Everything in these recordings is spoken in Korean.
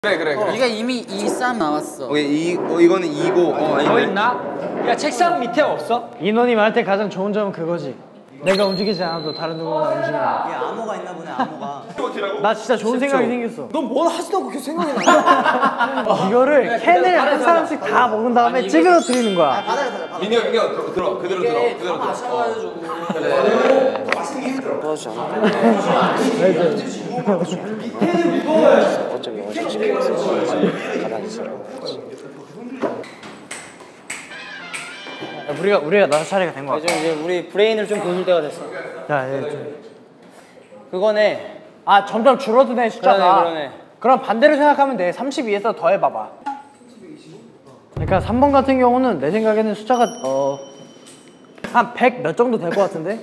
그래. 네가 이미 2-3 나왔어. 오케이, 이거는 2고. 더 있나? 야 책상 밑에 없어? 인원이 많을 때 가장 좋은 점은 그거지. 내가 움직이지 않아도 다른 누군가 움직이는. 야 암호가 있나 보네 암호가. 나 진짜 좋은 생각이 생겼어. 넌 뭘 하지도 않고 계속 생각이 나. 이거를 캔을 한 사람씩 다 먹은 다음에 찌그러뜨리는 거야. 민혁 들어. 그대로 들어. 마셔가지고. 그래. 도와주지 않아. 어차피 영어식 시켜서 가만히 있어. 우리가 나서 차례가 된 거야. 이제 우리 브레인을 좀 보실 때가 됐어. 야, 얘 좀. 그거네. 아, 점점 줄어드네 숫자가. 그러네. 그럼 반대로 생각하면 돼. 32에서 더해봐봐. 그러니까 3번 같은 경우는 내 생각에는 숫자가 한 100 몇 정도 될 것 같은데?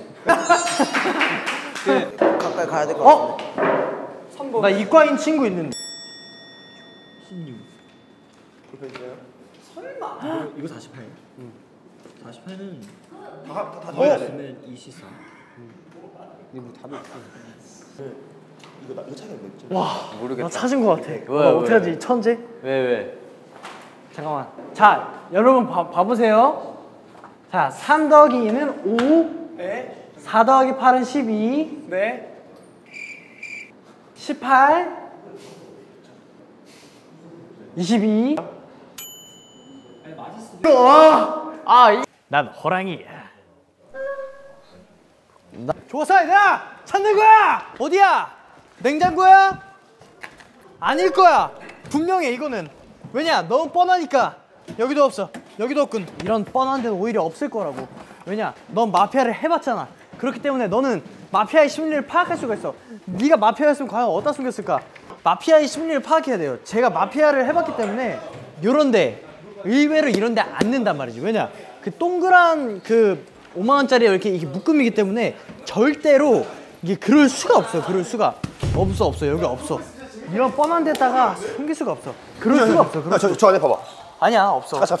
가까이 가야 될 것 같아. 3번. 나 이과인 친구 있는데. 16. 설마? 이거 48. 48는 다 더했으면 24. 근데 뭐 답이 없어. 이거 차이가 몇 점? 와, 모르겠다. 나 찾은 것 같아. 왜? 어떡하지? 천재? 왜? 잠깐만. 자, 여러분 봐보세요. 자, 3 더하기 2는 5. 네. 4 더하기 8은 12. 네. 18. 22. 난 호랑이야. 좋았어, 얘들아! 찾는 거야! 어디야? 냉장고야? 아닐 거야. 분명해, 이거는. 왜냐? 너무 뻔하니까. 여기도 없어. 여기도 없군. 이런 뻔한 데는 오히려 없을 거라고. 왜냐? 넌 마피아를 해봤잖아. 그렇기 때문에 너는 마피아의 심리를 파악할 수가 있어. 네가 마피아였으면 과연 어디다 숨겼을까? 마피아의 심리를 파악해야 돼요. 제가 마피아를 해봤기 때문에 요런데 의외로 이런데 안 넣는단 말이지. 왜냐? 그 동그란 그 5만 원짜리 이렇게 묶음이기 때문에 절대로 이게 그럴 수가 없어요. 그럴 수가 없어. 여기 없어. 이런 뻔한 데다가 숨길 수가 없어. 그럴 수가 없어. 저 안에 봐봐. 아니야, 없어. 자.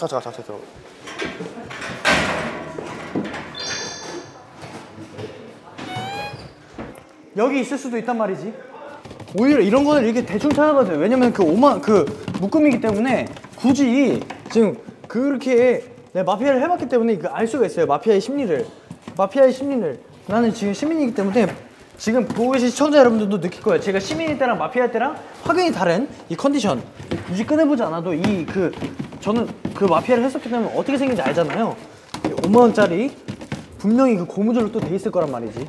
여기 있을 수도 있단 말이지. 오히려 이런 거는 이렇게 대충 찾아봐도 돼요. 왜냐면 그 묶음이기 때문에 굳이 지금 그렇게 내가 마피아를 해봤기 때문에 알 수가 있어요. 마피아의 심리를. 나는 지금 시민이기 때문에 지금 보고 계신 시청자 여러분들도 느낄 거예요. 제가 시민일 때랑 마피아 때랑 확연히 다른 이 컨디션. 굳이 꺼내보지 않아도 저는 그 마피아를 했었기 때문에 어떻게 생긴지 알잖아요. 5만 원짜리 분명히 그 고무줄로 또 돼 있을 거란 말이지.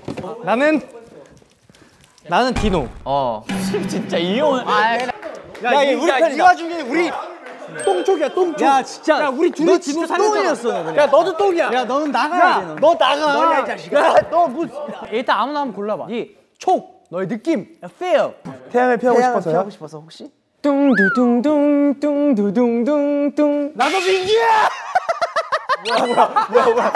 나는 디노. 진짜 이 형은 야, 이 와중에 우리 똥쪽이야, 똥쪽. 야, 진짜. 야, 우리 둘이 진짜 똥이었어. 야, 너도 똥이야. 야, 너는 나가야 돼. 너 나가. 너야, 이 자식아. 야, 너 일단 아무나 한번 골라봐. 너의 느낌. feel. 태양을 피하고 싶어서요? 피하고 싶어서 혹시? 뚱두둥둥. 나도 민기야. 뭐야.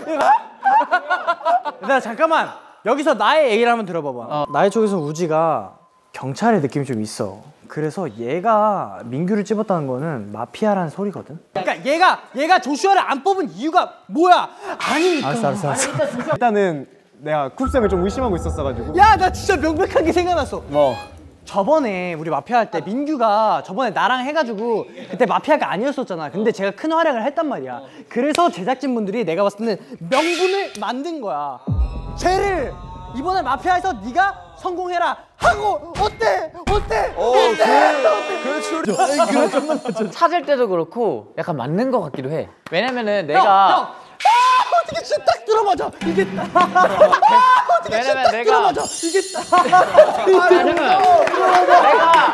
얘들아, 잠깐만. 여기서 나의 얘기를 한번 들어봐봐. 나의 쪽에서 우지가 경찰의 느낌이 좀 있어. 그래서 얘가 민규를 찝었다는 거는 마피아라는 소리거든. 그러니까 얘가 조슈아를 안 뽑은 이유가 뭐야? 아니니까. 알았어. 일단은 내가 쿱쌤을 좀 의심하고 있었어가지고. 야, 나 진짜 명백한 게 생각났어. 뭐? 저번에 우리 마피아 할 때 민규가 저번에 나랑 해가지고 그때 마피아가 아니었었잖아. 근데 제가 큰 활약을 했단 말이야. 그래서 제작진분들이 내가 봤을 때는 명분을 만든 거야. 쟤를 이번에 마피아에서 네가 성공해라 하고 어때? 그렇죠. 찾을 때도 그렇고 약간 맞는 것 같기도 해. 왜냐면은 내가 어떻게 진짜 딱 들어맞아 이게 왜냐면 내가 들어맞아 이게 내가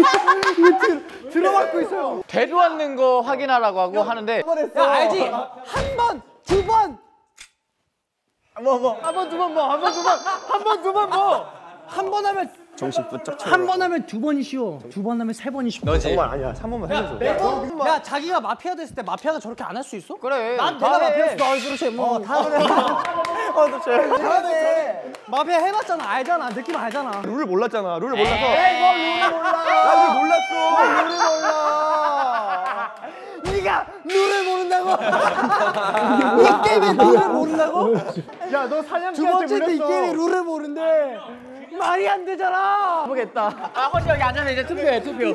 들어맞고 있어요. 되도 않는 거 확인하라고 하고 하는데 야, 알지? 한 번, 두 번. 한 번, 두 번 한 번 하면 정신 부쩍 차려. 한 번 하면 두 번이 쉬워. 두 번 하면 세 번이 쉽고. 정말 아니야. 3번만 해줘. 야, 자기가 마피아 됐을 때 마피아가 저렇게 안 할 수 있어? 그래. 난 내가 마피아였어. 그렇지. 뭐 다 그래. 잘하네. 마피아 해봤잖아. 알잖아. 느낌 알잖아. 룰을 몰랐잖아. 룰을 몰라서. 룰을 몰라. 나 룰 몰랐어. 룰을 몰라. 네가 룰을 모른다고? 이 게임에 룰을 모른다고? 야, 너 사냥개한테 두 번째도 이 물렸어. 게임에 룰을 모른대. 말이 안 되잖아. 모르겠다. 아, 허시 여기 앉아서 이제 투표해, 투표.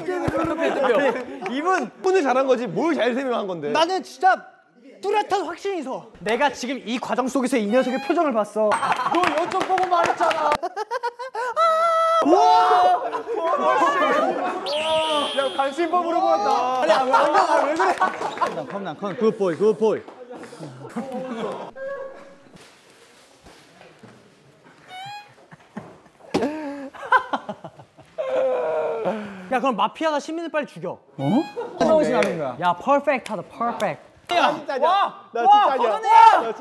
이분 오늘 잘한 거지 뭘 잘 설명한 건데. 나는 진짜 뚜렷한 확신이 있어. 내가 지금 이 과정 속에서 이 녀석의 표정을 봤어. 너 여쭤 보고 말했잖아. 야 관심법으로 보았다. 아니 왜 그래? 컴난 컴 굿보이 굿보이. 야 그럼 마피아가 시민을 빨리 죽여. 무엇이 나는 거야? 야 퍼펙트하다 퍼펙트. 나 진짜냐?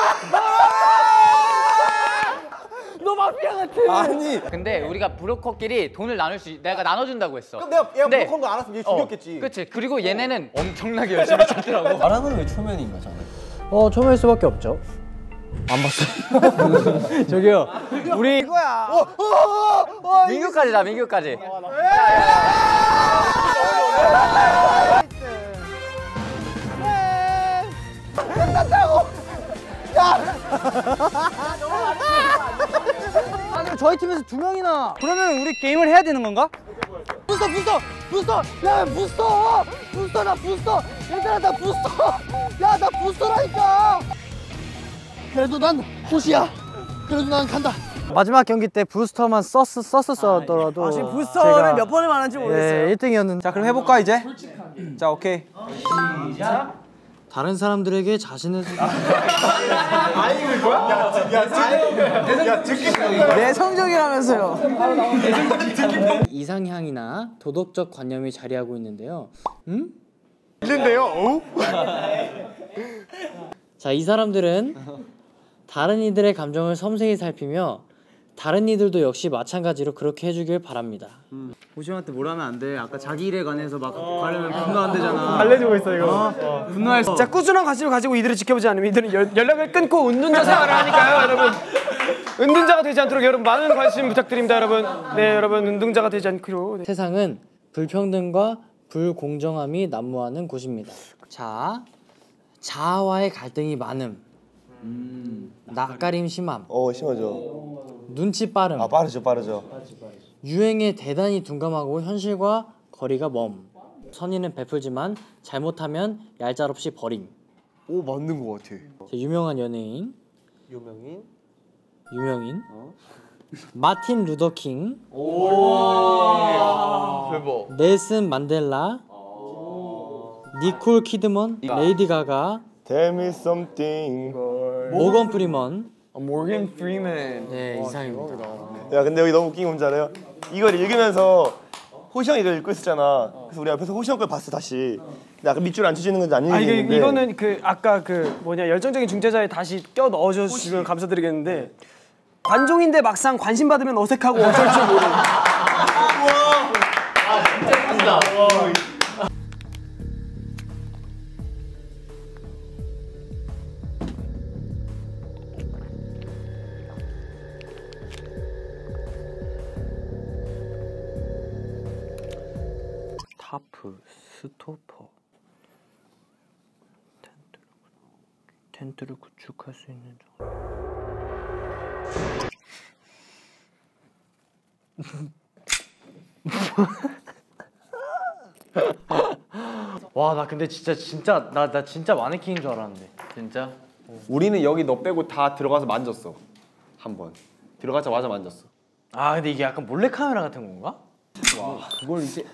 너 마피아 같아. 아니. 근데 우리가 브로커끼리 돈을 나눌 내가 나눠준다고 했어. 그럼 내가 얘가 네. 브로커인 거 알았으면 얘 죽였겠지. 그치. 그리고 얘네는 엄청나게 열심히 찾더라고. 바람은 왜 초면인 거잖아. 처음일 수밖에 없죠. 안 봤어. 저기요. 우리 이거야. 민규까지다, 민규까지. 아니 저희 팀에서 2명이나. 그러면 우리 게임을 해야 되는 건가? 부스터 야 부스터 나 부스터 얘들아 나 부스터 야 나 부스터라니까. 그래도 난 호시야. 그래도 난 간다. 마지막 경기 때 부스터만 썼더라도 지금 부스터를 몇 번을 말한지 모르겠어요. 1등이었는데. 자 그럼 해볼까 이제? 자 오케이. 다른 사람들에게 자신의 내 성적이라면서요. 이상향이나 도덕적 관념이 자리하고 있는데요. 있는데요? 자, 이 사람들은 다른 이들의 감정을 섬세히 살피며 다른 이들도 역시 마찬가지로 그렇게 해주길 바랍니다. 호시형한테 뭘 하면 안 돼. 아까 자기 일에 관해서 막 가려면 분노 안 되잖아. 알려주고 있어 이거. 분노할 수. 자 꾸준한 관심을 가지고 이들을 지켜보지 않으면 이들은 연락을 끊고 은둔자 생활을 하니까요 여러분. 은둔자가 되지 않도록 여러분 많은 관심 부탁드립니다 여러분. 네 여러분 은둔자가 되지 않기로. 네. 세상은 불평등과 불공정함이 난무하는 곳입니다. 자, 자아와의 갈등이 많음, 낯가림 심함, 심하죠. 눈치 빠름, 빠르죠. 유행에 대단히 둔감하고 현실과 거리가 먼. 선의는 베풀지만 잘못하면 얄짤없이 버림. 오 맞는 것 같아. 자, 유명한 연예인. 유명인. 마틴 루더킹. 대박. 넬슨 만델라. 니콜 키드먼. 레이디 가가. Tell me something. 모건 프리먼. 모건 프리맨. 네, 이상입니다. 야 근데 여기 너무 웃긴 게 뭔지 알아요? 이걸 읽으면서 호시 형이 이걸 읽고 있었잖아. 그래서 우리 앞에서 호시 형 걸 봤어 다시. 근데 아까 밑줄 안 치시는 건지 안 읽는데. 이거는 그 아까 그 뭐냐 열정적인 중재자에 다시 껴 넣어주시면 감사드리겠는데 관종인데 막상 관심 받으면 어색하고 어쩔 줄 모르는. 타프 스토퍼 텐트를 구축할 수 있는 와 나 근데 진짜 나 진짜 마네킹인 줄 알았는데. 진짜? 우리는 여기 너 빼고 다 들어가서 만졌어. 한번 들어가자마자 만졌어. 아 근데 이게 약간 몰래카메라 같은 건가? 와 그걸 이제.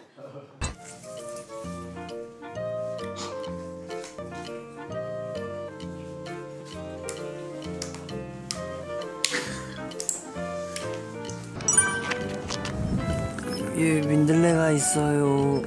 예, 민들레가 있어요.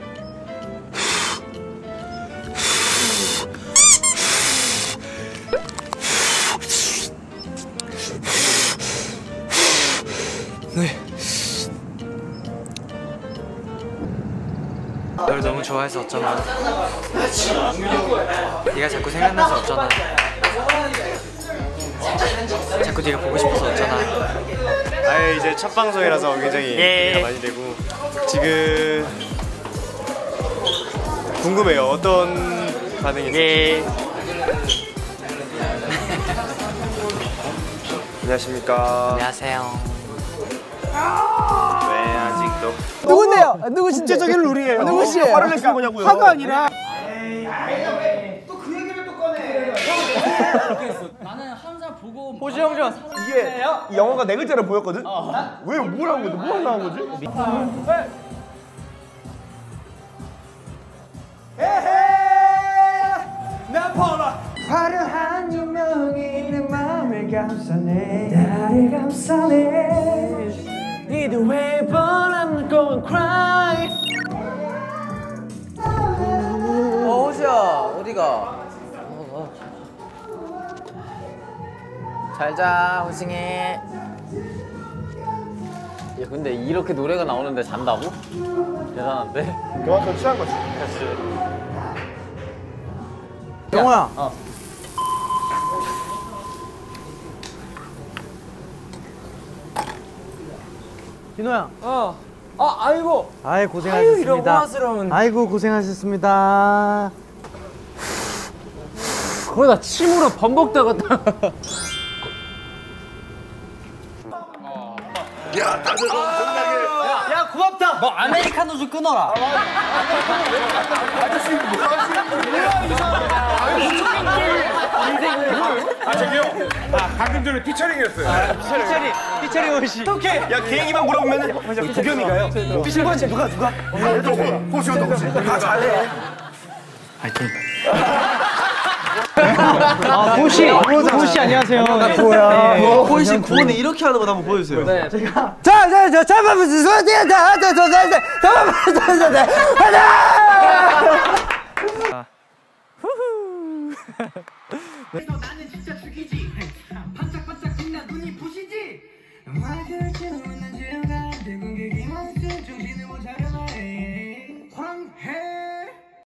널 너무 좋아해서 어쩌나. 네가 자꾸 생각나서 어쩌나. 자꾸 네가 보고 싶어서 어쩌나. 아예 이제 첫 방송이라서 굉장히 기대가 많이 되고 지금 궁금해요. 어떤 반응이 안녕하십니까. 안녕하세요. 왜 아직도 누군데요? 누구신데? 국제적인 룰이에요. 누구시에요? 화를 내시는 거냐고요? 화가 아니라 나는 항상 보고 호시 형전. 이게 이 영화가 네 글자로 보였거든? 왜 뭘 한 거지? 뭐 나온 거지? 화려한 조명이 내 맘을 감싸네 나를 감싸네 Either way but I'm going cry 호시야 어디가? 잘자 호싱이. 야 근데 이렇게 노래가 나오는데 잔다고? 대단한데? 그만큼 취한 거지. 영호야. 진호야. 아이고 아이 고생하셨습니다. 이런 호화스러운 아이고 고생하셨습니다. 거의 다 침으로 범벅다가 야, 다들 엄청나게. 야 고맙다 너 아메리카노 좀 끊어라. 방금 전에 피처링이었어요. 피처리 오시 야, 계획이만 물어보면은 도겸이가요. 친구한테 누가? 호시도 호시. 다 잘해. 호시 안녕하세요 호시 구원에 이렇게 하는 거 한번 보여주세요. 자 잡아보세요 나는 진짜 죽이지. 반짝반짝 빛나 눈이 부시지. 말 그렇게 너무나 지루가 되고